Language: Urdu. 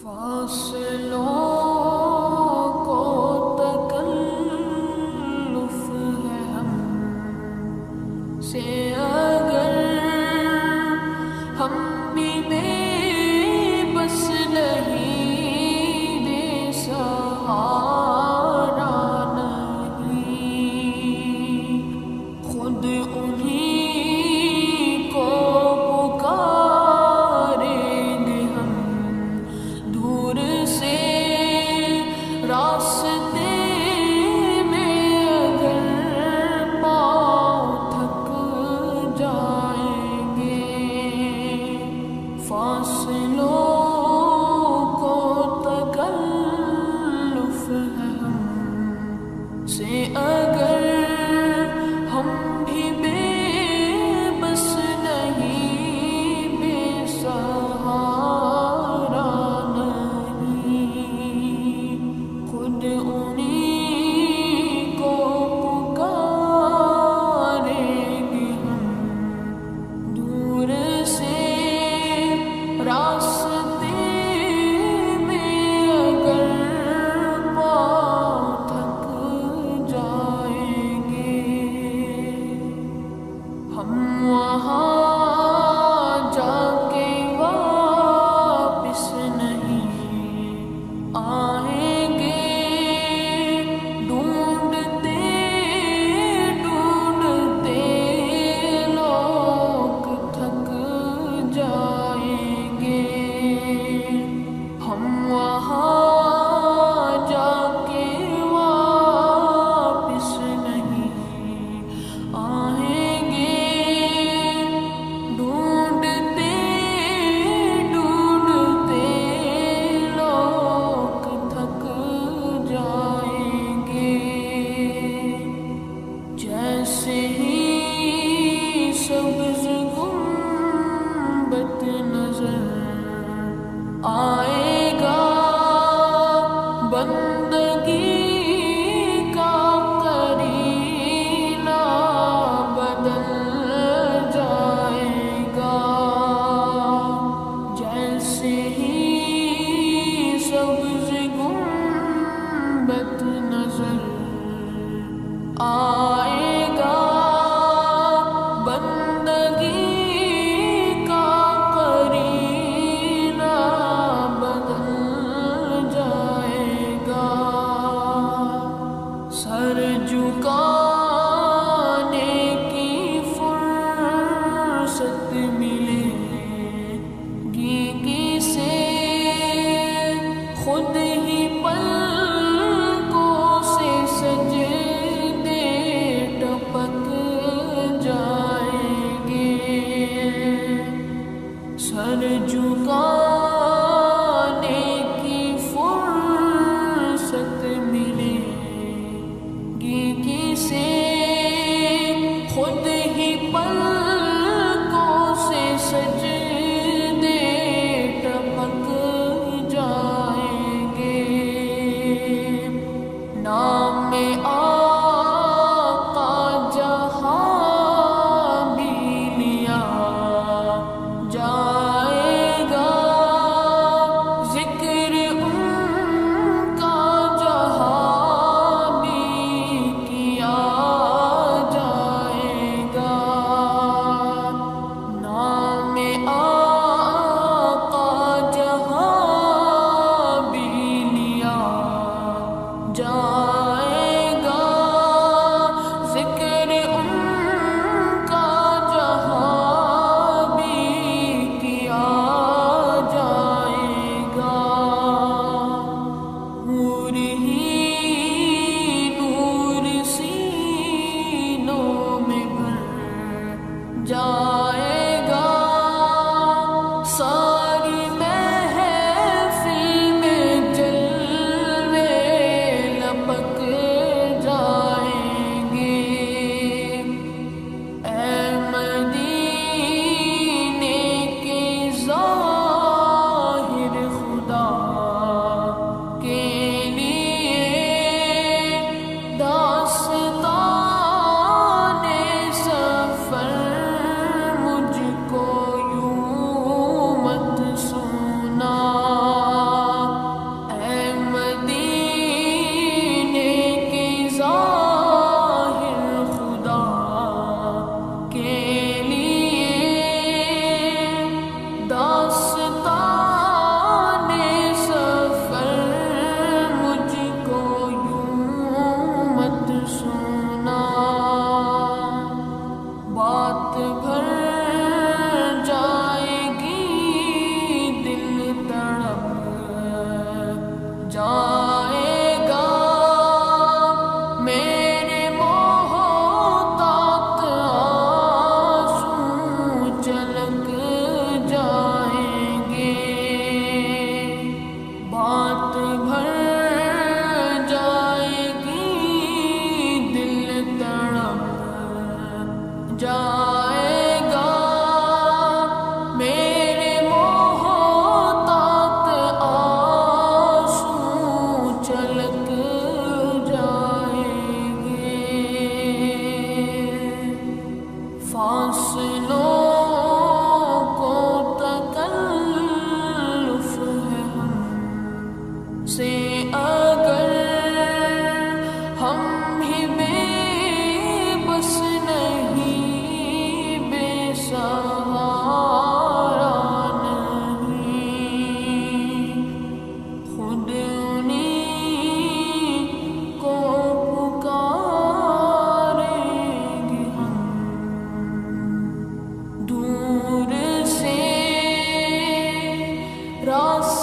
فاصلوں کو تکلف ہے ہم سے اگر ہم بھی بے بس نہیں، بے سہارا نہیں، خود انہیں کو پکاریں گے ہم دور سے راستے میں اگر پاؤں تھک جائیں گے، فاصلوں کو تکلف ہے ہم سے اگر ہم بھی بے بس نہیں، بے سہارا نہیں، خود انہیں کو پکاریں گے ہم دور سے راستے میں اگر پاؤں تھک جائیں گے، ہم وہاں جا کے واپس نہیں آئیں گے، ڈھونڈتے ڈھونڈتے لوگ تھک جائیں گے، ہم وہاں جا کے واپس نہیں آئیں گے، ڈھونڈتے ڈھونڈتے لوگ تھک جائیں گے، جیسے ہی سبز گنبد نظر آئے گا، بندگی کا قرینہ بدل جائے گا، جیسے ہی سبز گنبد نظر آئے گا، بندگی کا قرینہ بدل جائے گا، سر جھکانے کی فرصت ملے گی کسے، خود راستہ